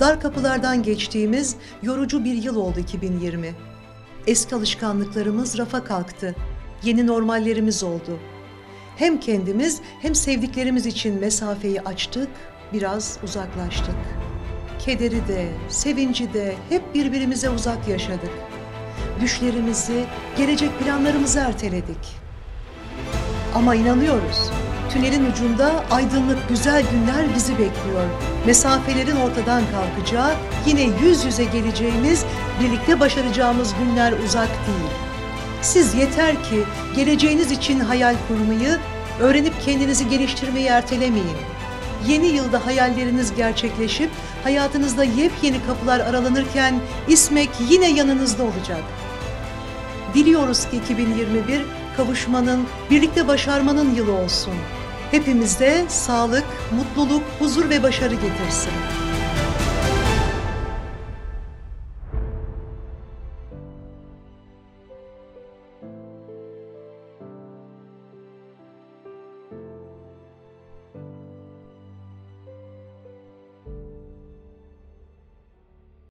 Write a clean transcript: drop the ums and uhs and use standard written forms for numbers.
Dar kapılardan geçtiğimiz yorucu bir yıl oldu 2020. Eski alışkanlıklarımız rafa kalktı. Yeni normallerimiz oldu. Hem kendimiz hem sevdiklerimiz için mesafeyi açtık, biraz uzaklaştık. Kederi de, sevinci de hep birbirimize uzak yaşadık. Düşlerimizi, gelecek planlarımızı erteledik. Ama inanıyoruz, tünelin ucunda aydınlık güzel günler bizi bekliyor. Mesafelerin ortadan kalkacağı, yine yüz yüze geleceğimiz, birlikte başaracağımız günler uzak değil. Siz yeter ki geleceğiniz için hayal kurmayı, öğrenip kendinizi geliştirmeyi ertelemeyin. Yeni yılda hayalleriniz gerçekleşip hayatınızda yepyeni kapılar aralanırken İSMEK yine yanınızda olacak. Diliyoruz ki 2021 kavuşmanın, birlikte başarmanın yılı olsun. Hepimizde sağlık, mutluluk, huzur ve başarı getirsin.